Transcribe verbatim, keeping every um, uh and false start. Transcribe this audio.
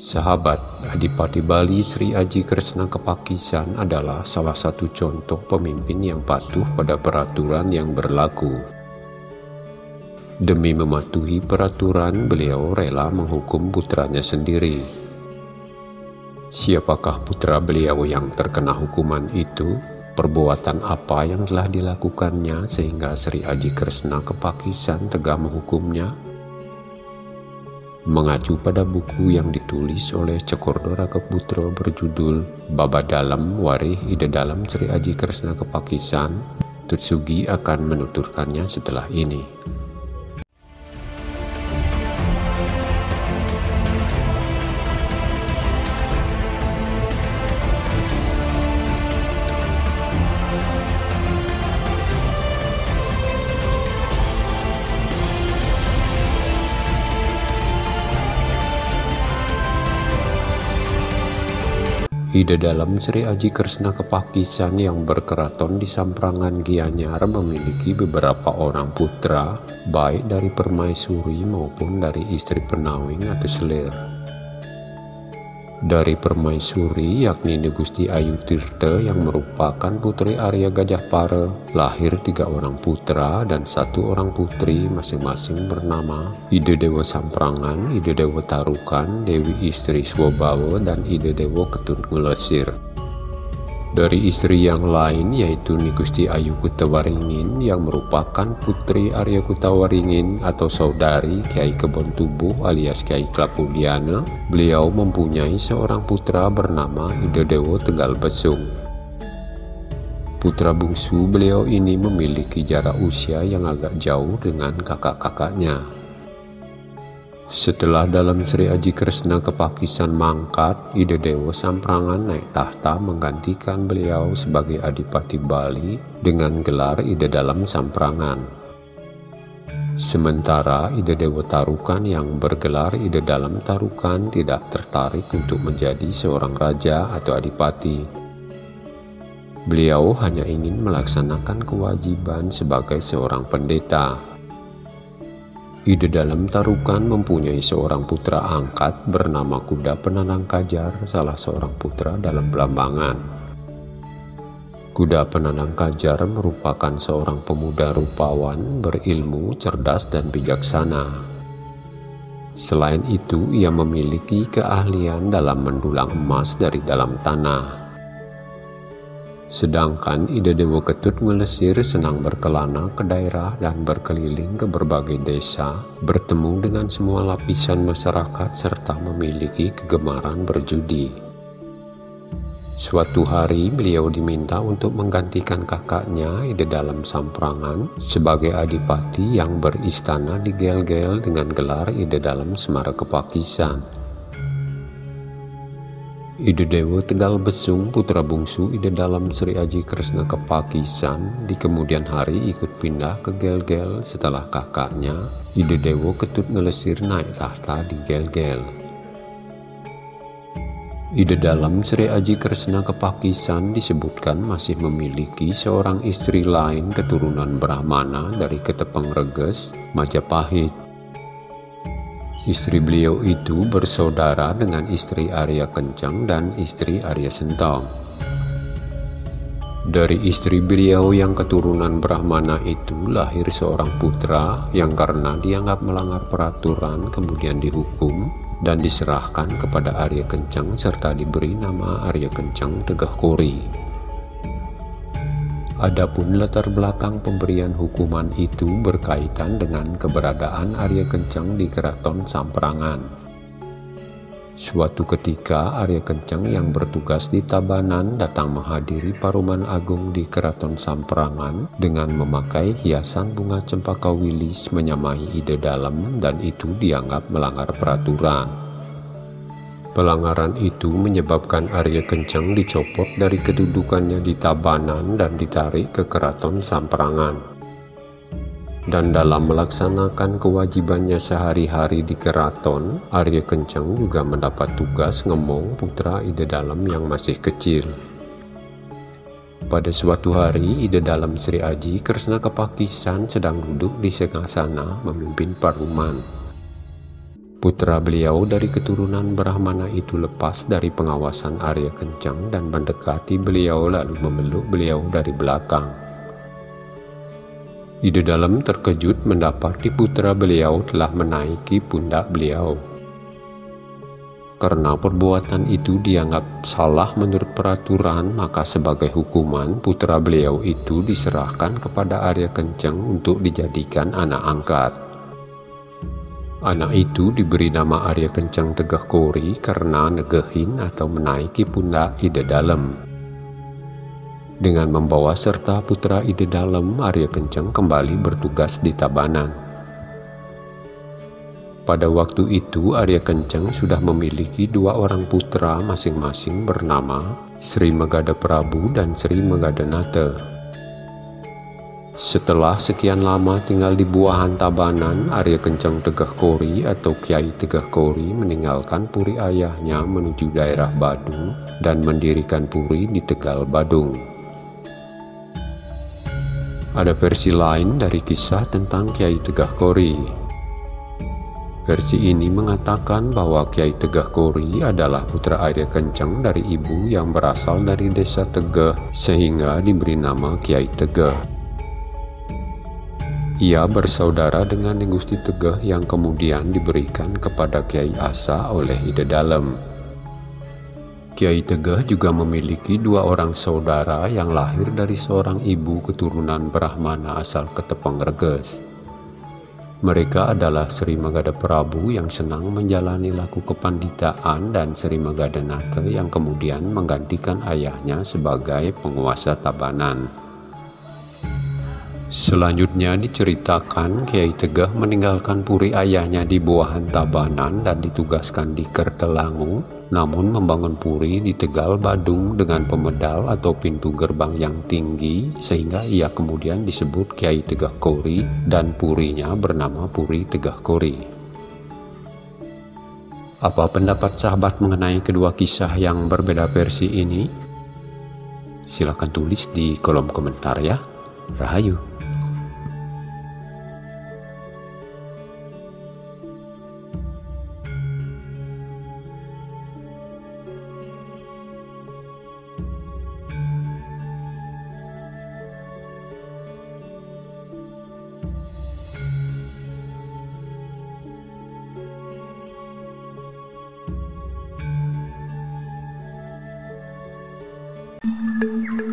Sahabat, Adipati Bali Sri Aji Kresna Kepakisan adalah salah satu contoh pemimpin yang patuh pada peraturan yang berlaku. Demi mematuhi peraturan, beliau rela menghukum putranya sendiri. Siapakah putra beliau yang terkena hukuman itu? Perbuatan apa yang telah dilakukannya sehingga Sri Aji Kresna Kepakisan tega menghukumnya? Mengacu pada buku yang ditulis oleh Cokordo Rakeputro berjudul Baba Dalam Warih Ide Dalam Sri Aji Kresna Kepakisan, Tutsugi akan menuturkannya setelah ini. Ide Dalam Sri Aji Kresna Kepakisan yang berkeraton di Samprangan Gianyar memiliki beberapa orang putra, baik dari permaisuri maupun dari istri penawing atau selir. Dari permaisuri yakni Gusti Ayu Tirta yang merupakan putri Arya Gajahpara, lahir tiga orang putra dan satu orang putri masing-masing bernama Ide Dewa Samprangan, Ide Dewa Tarukan, Dewi Istri Swobawa, dan Ide Dewa Ketut Ngelesir. Dari istri yang lain yaitu Gusti Ayu Kutawaringin yang merupakan putri Arya Kutawaringin atau saudari Kiai Kebon Tubuh alias Kiai Klapudiana, beliau mempunyai seorang putra bernama Ide Dewa Tegal Besung. Putra bungsu beliau ini memiliki jarak usia yang agak jauh dengan kakak-kakaknya. Setelah Dalam Sri Aji Kresna Kepakisan mangkat, Ide Dewa Samprangan naik tahta menggantikan beliau sebagai Adipati Bali dengan gelar Ide Dalam Samprangan. Sementara Ide Dewa Tarukan yang bergelar Ide Dalam Tarukan tidak tertarik untuk menjadi seorang raja atau adipati. Beliau hanya ingin melaksanakan kewajiban sebagai seorang pendeta. Ide Dalam Tarukan mempunyai seorang putra angkat bernama Kuda Penandang Kajar, salah seorang putra dalam Blambangan. Kuda Penandang Kajar merupakan seorang pemuda rupawan, berilmu, cerdas, dan bijaksana. Selain itu, ia memiliki keahlian dalam mendulang emas dari dalam tanah. Sedangkan Ide Dewa Ketut Ngelesir senang berkelana ke daerah dan berkeliling ke berbagai desa, bertemu dengan semua lapisan masyarakat serta memiliki kegemaran berjudi. Suatu hari beliau diminta untuk menggantikan kakaknya Ide Dalam Samprangan sebagai adipati yang beristana di Gel-Gel dengan gelar Ide Dalam Semara Kepakisan. Ide Dewa Tegal Besung, putra bungsu Ide Dalam Sri Aji Kresna Kepakisan, di kemudian hari ikut pindah ke Gel-Gel setelah kakaknya Ide Dewa Ketut Ngelesir naik tahta di Gel-Gel. Ide Dalam Sri Aji Kresna Kepakisan disebutkan masih memiliki seorang istri lain keturunan Brahmana dari Ketepeng Reges, Majapahit. Istri beliau itu bersaudara dengan istri Arya Kencang dan istri Arya Sentong. Dari istri beliau yang keturunan Brahmana itu lahir seorang putra yang karena dianggap melanggar peraturan kemudian dihukum dan diserahkan kepada Arya Kencang serta diberi nama Arya Kencang Tegah Kori. Adapun latar belakang pemberian hukuman itu berkaitan dengan keberadaan Arya Kencang di Keraton Samprangan. Suatu ketika Arya Kencang yang bertugas di Tabanan datang menghadiri Paruman Agung di Keraton Samprangan dengan memakai hiasan bunga cempaka wilis menyamai Ide Dalam, dan itu dianggap melanggar peraturan. Pelanggaran itu menyebabkan Arya Kencang dicopot dari kedudukannya di Tabanan dan ditarik ke Keraton Samprangan. Dan dalam melaksanakan kewajibannya sehari-hari di keraton, Arya Kencang juga mendapat tugas ngemong putra Ide Dalam yang masih kecil. Pada suatu hari, Ide Dalam Sri Aji Kresna Kepakisan sedang duduk di singasana memimpin paruman. Putra beliau dari keturunan Brahmana itu lepas dari pengawasan Arya Kencang dan mendekati beliau lalu memeluk beliau dari belakang. Ide Dalem terkejut mendapati putra beliau telah menaiki pundak beliau. Karena perbuatan itu dianggap salah menurut peraturan, maka sebagai hukuman putra beliau itu diserahkan kepada Arya Kencang untuk dijadikan anak angkat. Anak itu diberi nama Arya Kencang Tegah Kori karena negehin atau menaiki pundak Ide Dalem. Dengan membawa serta putra Ide Dalem, Arya Kencang kembali bertugas di Tabanan. Pada waktu itu Arya Kencang sudah memiliki dua orang putra masing-masing bernama Sri Megada Prabu dan Sri Megadanata. Setelah sekian lama tinggal di Buahan Tabanan, Arya Kencang Tegah Kori atau Kiai Tegah Kori meninggalkan puri ayahnya menuju daerah Badung dan mendirikan puri di Tegal Badung. Ada versi lain dari kisah tentang Kiai Tegah Kori. Versi ini mengatakan bahwa Kiai Tegah Kori adalah putra Arya Kencang dari ibu yang berasal dari desa Tegeh sehingga diberi nama Kiai Tegeh. Ia bersaudara dengan Gusti Tegeh yang kemudian diberikan kepada Kiai Asa oleh Ide Dalem. Kiai Tegeh juga memiliki dua orang saudara yang lahir dari seorang ibu keturunan Brahmana asal Ketepang Reges. Mereka adalah Sri Megada Prabu yang senang menjalani laku kepanditaan dan Sri Megadanata yang kemudian menggantikan ayahnya sebagai penguasa Tabanan. Selanjutnya diceritakan Kiai Tegeh meninggalkan puri ayahnya di Buahan Tabanan dan ditugaskan di Kertelangu, namun membangun puri di Tegal Badung dengan pemedal atau pintu gerbang yang tinggi sehingga ia kemudian disebut Kiai Tegah Kori dan purinya bernama Puri Tegah Kori. Apa pendapat sahabat mengenai kedua kisah yang berbeda versi ini? Silahkan tulis di kolom komentar ya. Rahayu. Thank you.